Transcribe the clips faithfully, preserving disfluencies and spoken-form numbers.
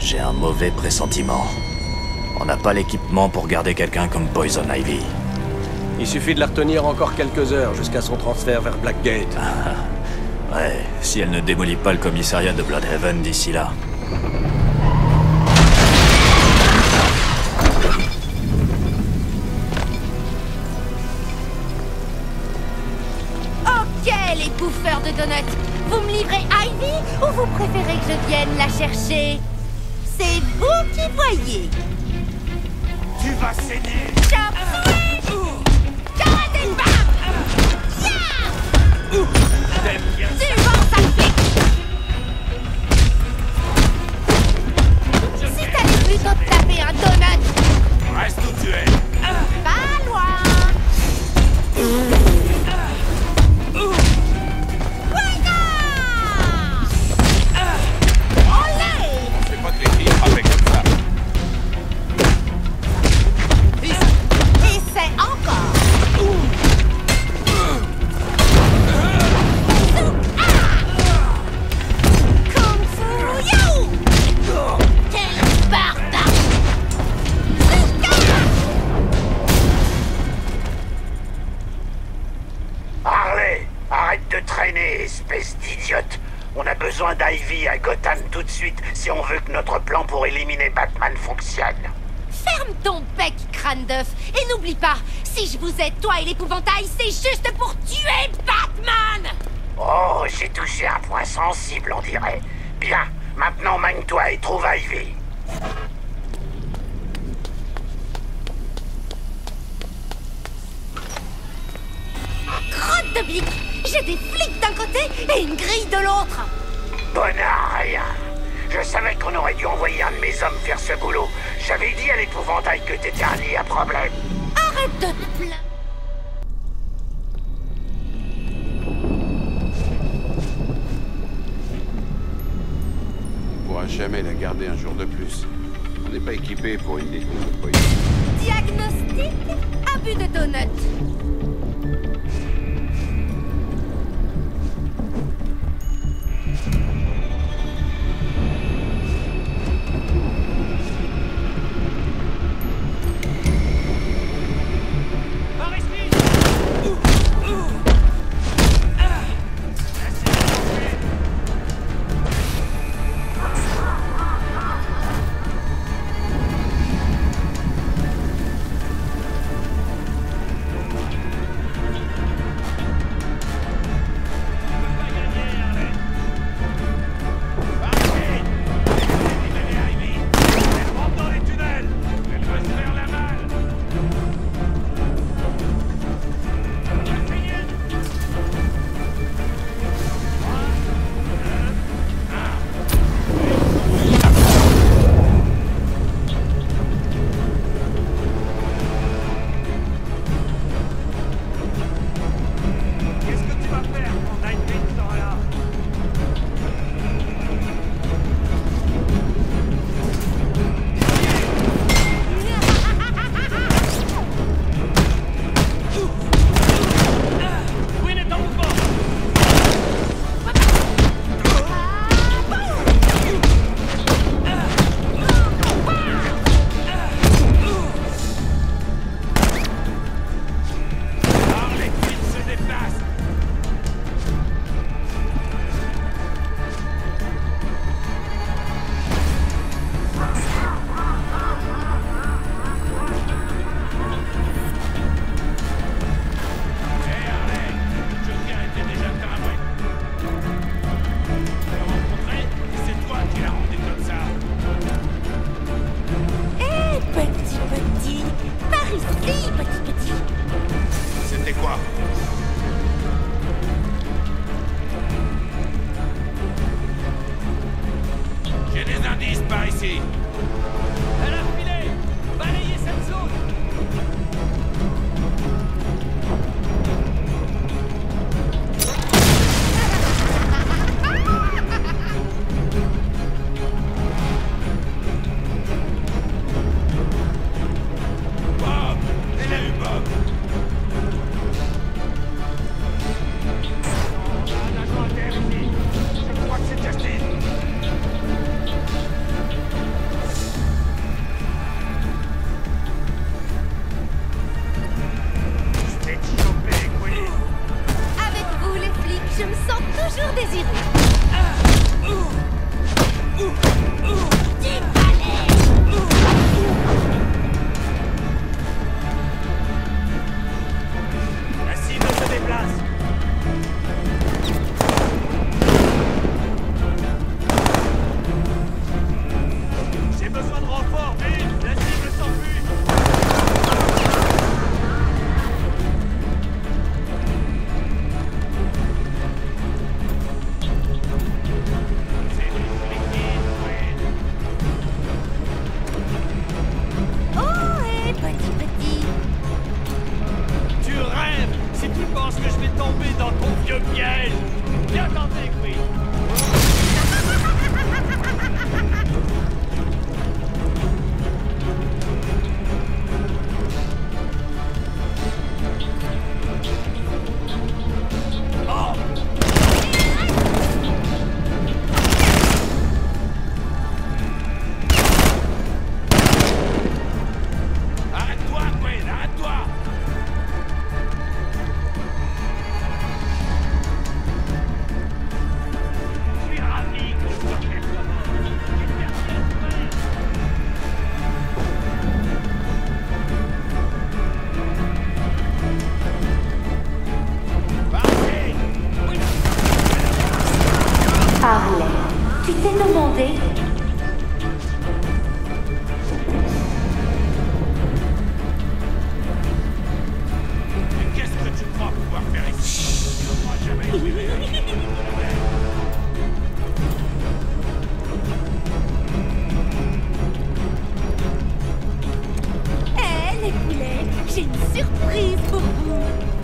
J'ai un mauvais pressentiment. On n'a pas l'équipement pour garder quelqu'un comme Poison Ivy. Il suffit de la retenir encore quelques heures jusqu'à son transfert vers Blackgate. Ouais, si elle ne démolit pas le commissariat de Bloodhaven d'ici là. Ok, les bouffeurs de donuts. Vous me livrez Ivy ou vous préférez que je vienne la chercher? C'est vous qui voyez. Tu vas saigner. Chop suey! Carré des bam! Yeah! T'aimes bien ça? Tu vends sa flic! Si t'allais plutôt te taper un donut! Reste où tu es. Pas loin! C'est pas que les filles frappaient comme ça. Et c'est encore! Kung Fu You! Quel barbare! Harley, arrête de traîner, espèce d'idiote. On a besoin d'Ivy à Gotham tout de suite si on veut que notre plan pour éliminer Batman fonctionne. Ferme ton bec, crâne d'œuf! Et n'oublie pas, si je vous aide, toi et l'épouvantail, c'est juste pour tuer Batman! Oh, j'ai touché un point sensible, on dirait. Bien, maintenant mène-toi et trouve Ivy. Crotte de bique! J'ai des flics d'un côté et une grille de l'autre! Bonnard, rien. Je savais qu'on aurait dû envoyer un de mes hommes faire ce boulot. J'avais dit à l'épouvantail que t'étais un nid à problème. Arrête de te plaindre! On pourra jamais la garder un jour de plus. On n'est pas équipé pour une détenue de poison. Diagnostic? Abus de donut. tirer. Dix balais. La cible se déplace. J'ai besoin de renfort, vite. La cible s'enfuit. Oh, hé, petit petit. Tu rêves si tu penses que je vais tomber dans ton vieux piège. Bien tenté, Queen. Oh! Arrête-toi, Queen, arrête-toi! Je suis ravi que je sois quelque chose. J'espère bien trouver. Parti! Oui. Harley, tu t'es demandé? Mais qu'est-ce que tu crois pouvoir faire ici? Tu ne m'auras jamais trouvé. Hé, les poulets, j'ai une surprise pour vous.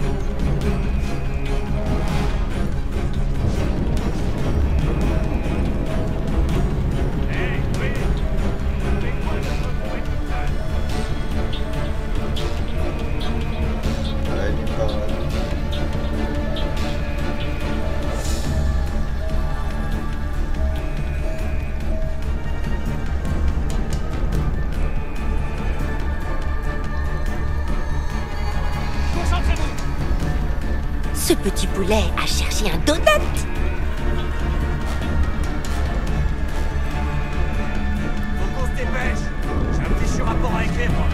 Hey, Queen! Fais-moi de me trouver tout seul. Ouais, il parle. Concentrez-vous! Ce petit poulet a cherché un donut. Faut qu'on se dépêche. J'ai un petit sur-rapport à écrire, moi.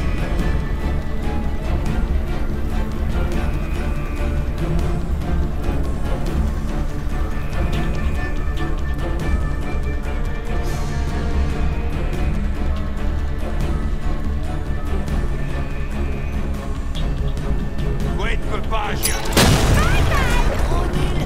Queen ne peut pas agir. Trop nul.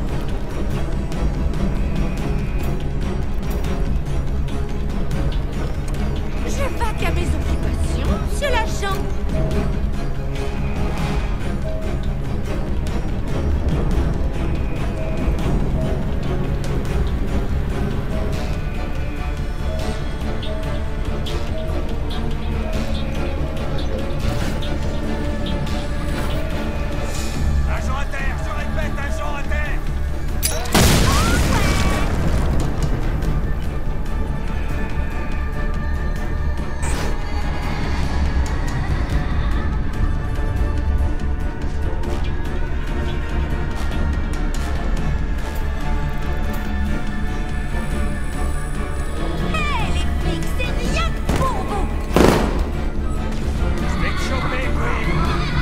Je vaque à mes occupations, monsieur l'agent. Agent à terre, je répète, agent à terre. Hé, les flics, c'est rien que pour vous. Je vais te choper, Queen.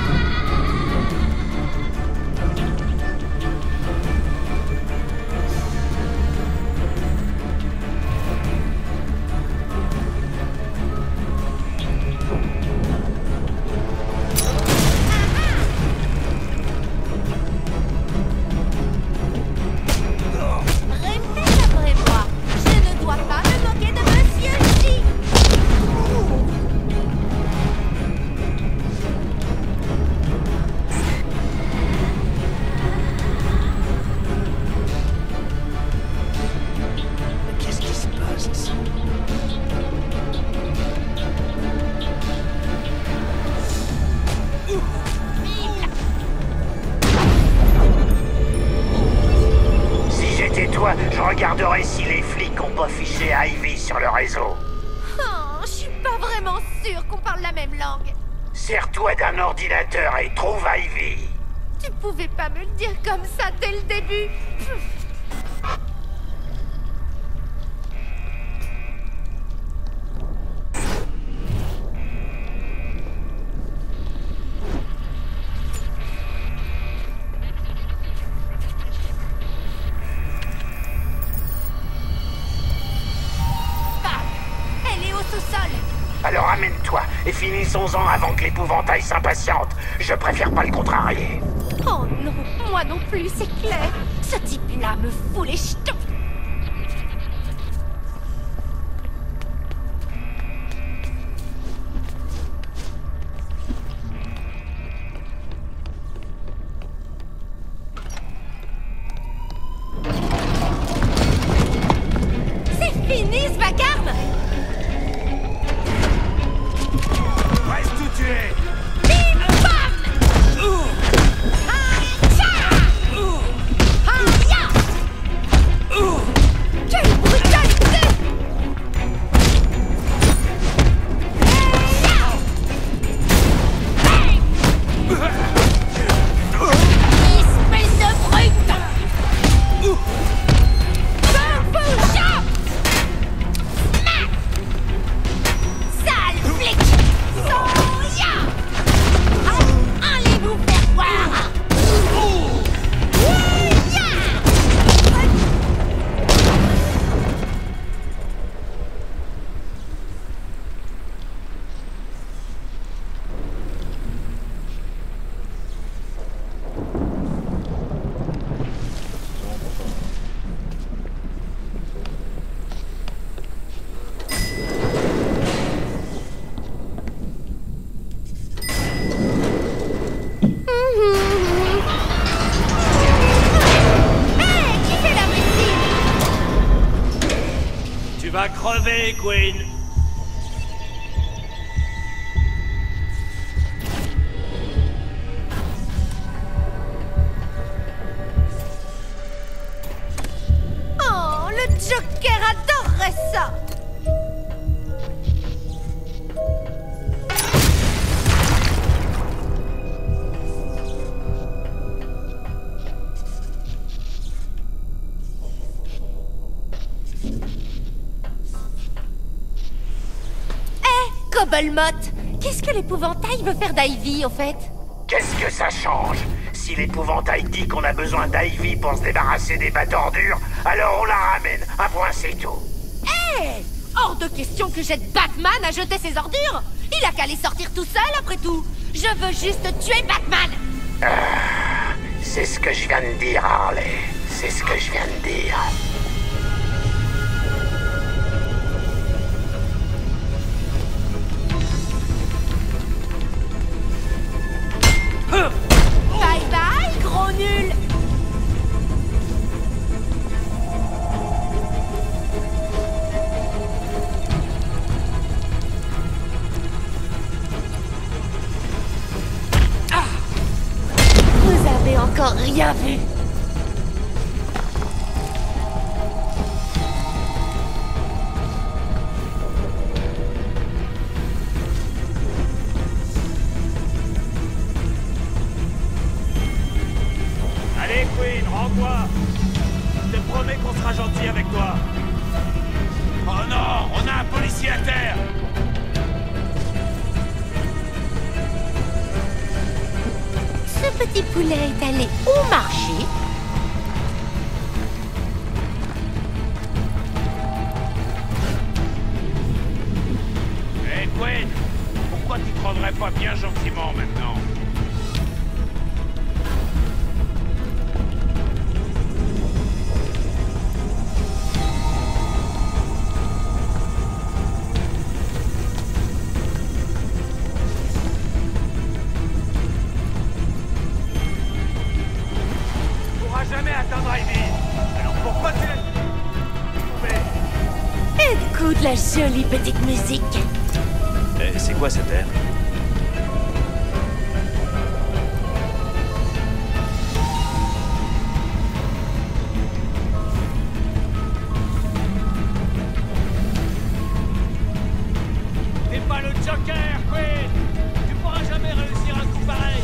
Répète après moi. Je ne dois pas me moquer de monsieur J. Qu'est-ce qui se passe ici? Si j'étais toi, je regarderais si les flics ont pas fiché Ivy sur le réseau. Oh, je suis pas vraiment sûre qu'on parle la même langue. Sers-toi d'un ordinateur et trouve Ivy. Tu pouvais pas me le dire comme ça dès le début. Pff, Finissons-en avant que l'épouvantail s'impatiente. Je préfère pas le contrarier. Oh non, moi non plus, c'est clair. Ce type-là me fout les jetons. C'est fini ce vacarme. Reste tout tué. Bim bam. Ha-tcha. Ha-ya. Quelle brutalité. Hey-ya. Hey. Espèce de brute. Turbo Shot. Smack. Sale flic. Soya. Allez vous faire voir. Ouya. Hey, qui fait la médecine? Tu vas crever, Queen. Oh, le Joker adorerait ça. Eh, Cobblemot, qu'est-ce que l'épouvantail veut faire d'Ivy, au fait? Qu'est-ce que ça change? Si l'épouvantail dit qu'on a besoin d'Ivy pour se débarrasser des bâtons ordures, alors on la ramène. Un point, c'est tout. Eh, hors de question que j'aide Batman à jeter ses ordures. Il a qu'à les sortir tout seul, après tout. Je veux juste tuer Batman. C'est ce que je viens de dire, Harley. C'est ce que je viens de dire. Bye bye, gros nul. Ah. Vous avez encore rien vu. Allez, Queen, rends-toi. Je te promets qu'on sera gentil avec toi. Oh non, on a un policier à terre. Ce petit poulet est allé au marché. Hé, Queen, pourquoi tu te rendrais pas bien gentiment maintenant? Tu pourras jamais atteindre Ivy. Alors pourquoi tu l'as... Écoute la jolie petite musique. Eh, c'est quoi cette air? T'es pas le Joker, Queen. Tu pourras jamais réussir un coup pareil.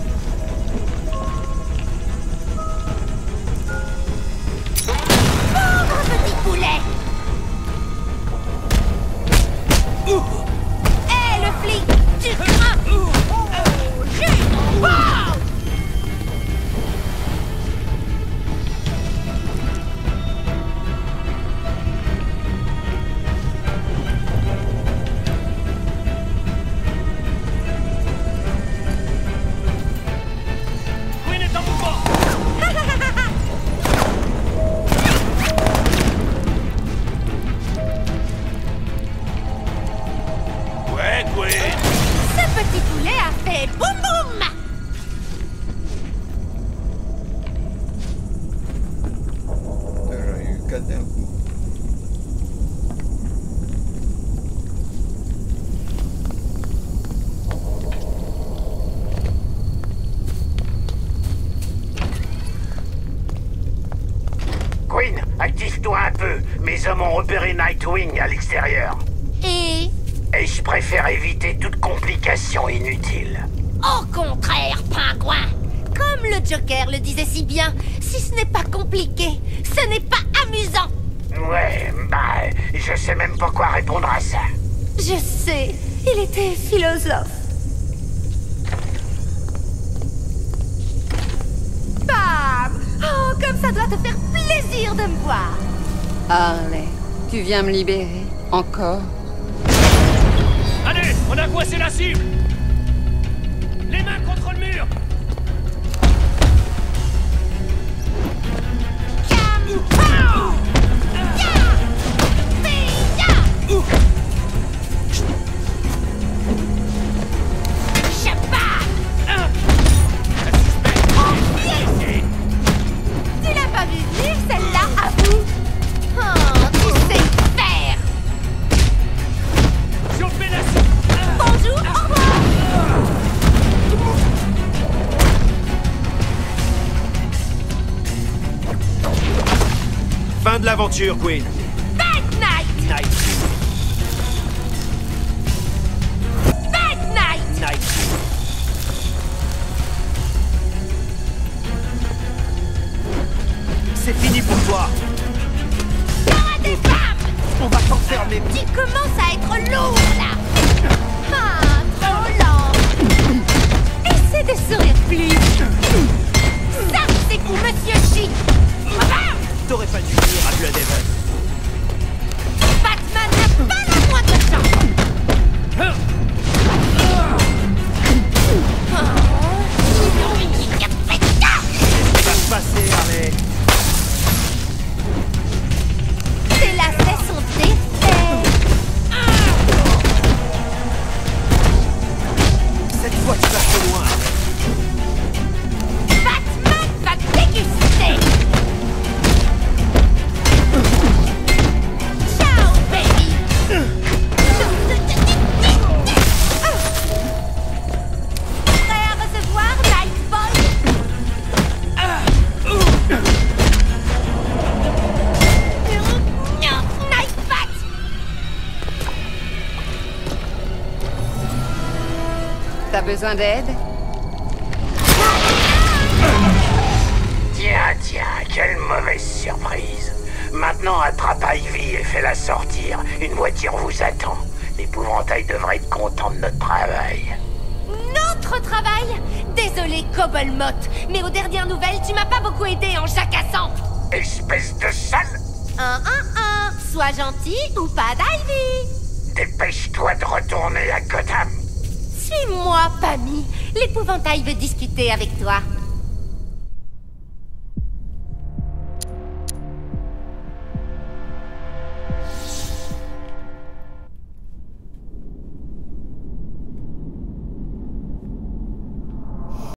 Pauvre petit poulet. Hé, le flic. Mes hommes ont repéré Nightwing à l'extérieur. Et... Et je préfère éviter toute complication inutile. Au contraire, pingouin. Comme le Joker le disait si bien, si ce n'est pas compliqué, ce n'est pas amusant. Ouais, bah, je sais même pas quoi répondre à ça. Je sais, il était philosophe. Bam! Oh, comme ça doit te faire plaisir de me voir. Harley, tu viens me libérer, encore? Allez, on a coincé la cible. Les mains contre le mur. Tu l'as pas vu venir, celle-là, à vous? Oh, tu sais faire. Chopez la cible. Bonjour, au revoir. Fin de l'aventure, Queen. Bad night! Night. Bad night! Night. C'est fini pour toi. Y'aura des femmes! On va t'enfermer. Tu commences à être lourd, là! Ah, trop lent! Essaie de sourire plus! Ça, c'est pour Monsieur Chic! T'aurais pas dû venir à Bloodhaven. Batman n'a pas la moindre chance! Qu'est-ce qui va se passer, Harley? C'est la saison d'effet! Cette fois, tu vas trop loin. Batman va déguster! Ciao, baby! Prêt à recevoir, Night Boy? Night Bat! T'as besoin d'aide? Tiens, tiens, quelle mauvaise surprise. Maintenant, attrape Ivy et fais-la sortir. Une voiture vous attend. L'épouvantail devrait être content de notre travail. Notre travail? Désolé, Cobblemot, mais aux dernières nouvelles, tu m'as pas beaucoup aidé en jacassant. Espèce de sale! Un, un, un. Sois gentil ou pas d'Ivy. Dépêche-toi de retourner à Gotham. Suis-moi, Pammy. L'épouvantail veut discuter avec toi.